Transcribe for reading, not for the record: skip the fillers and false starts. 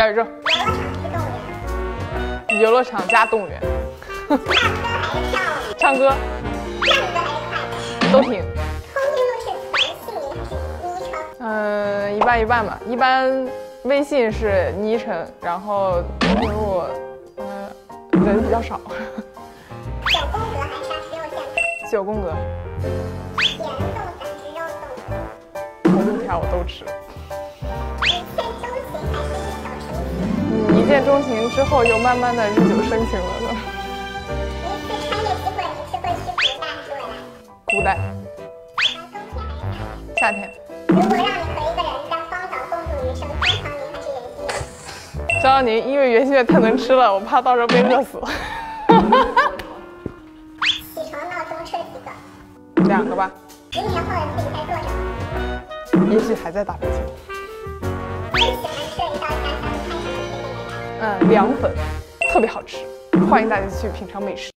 小宇宙。游乐场加动物园。唱歌。都听。一半一半吧。一般微信是昵称，然后通讯录，人比较少。 9宫格还是10有限 ？9宫格。 甜豆还是肉豆？ 红薯条我都吃。 一见钟情还是日久生情？ 一见钟情之后，又慢慢的日久生情了呢。 一次穿越机会，你是会去古代还是未来？ 古代。夏天。 如果让你和一个人在荒岛共度余生，张常宁还是袁心玥？ 张常宁，因为袁心玥太能吃了，我怕到时候被饿死。 起床闹钟设几个 ？2个吧。 10年后的自己在做什么？ 也许还在打飞机。 最喜欢吃的一道家乡菜是什么？ 凉粉，特别好吃，欢迎大家去品尝美食。